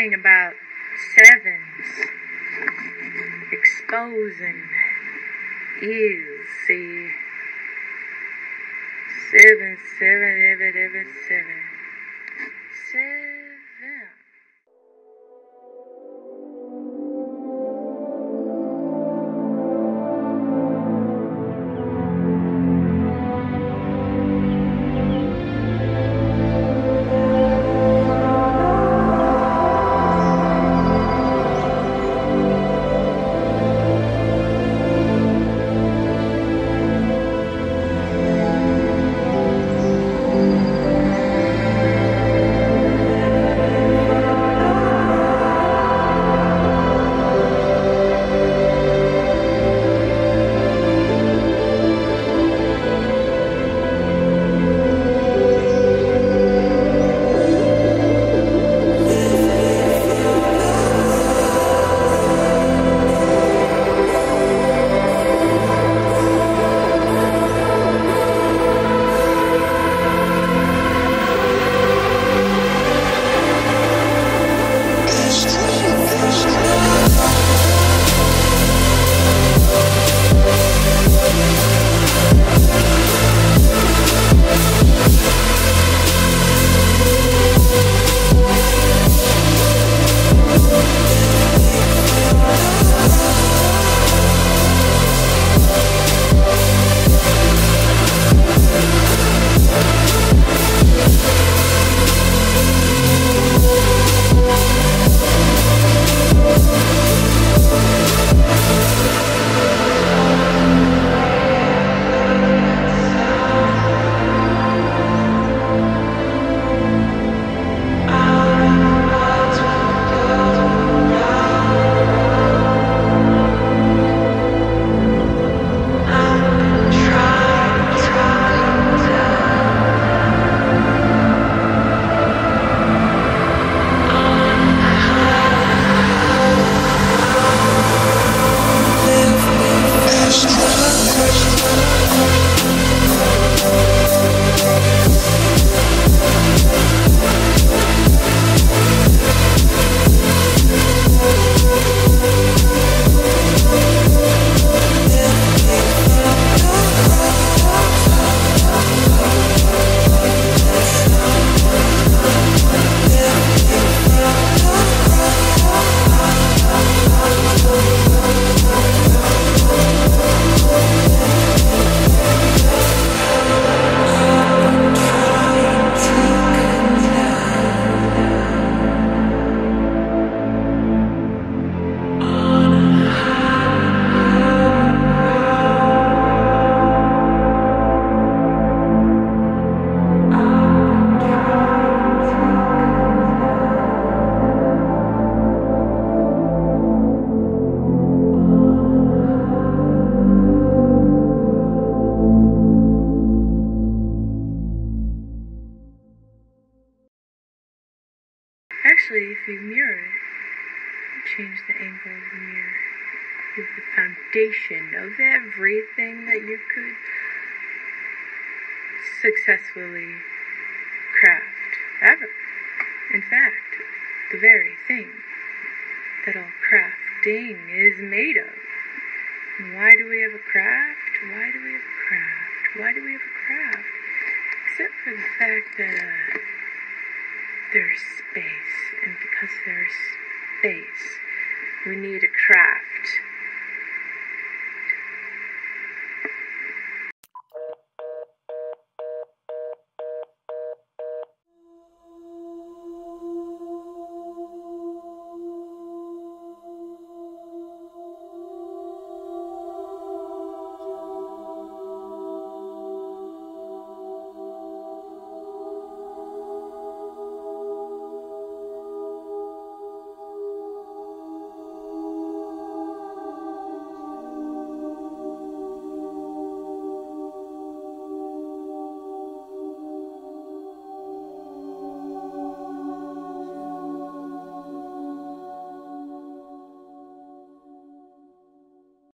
talking about sevens, exposing is, see, seven, seven. Actually, if you mirror it, change the angle of the mirror. You have the foundation of everything that you could successfully craft ever. In fact, the very thing that all crafting is made of. And why do we have a craft? Why do we have a craft? Why do we have a craft? Except for the fact that there's space, and because there's space, we need a craft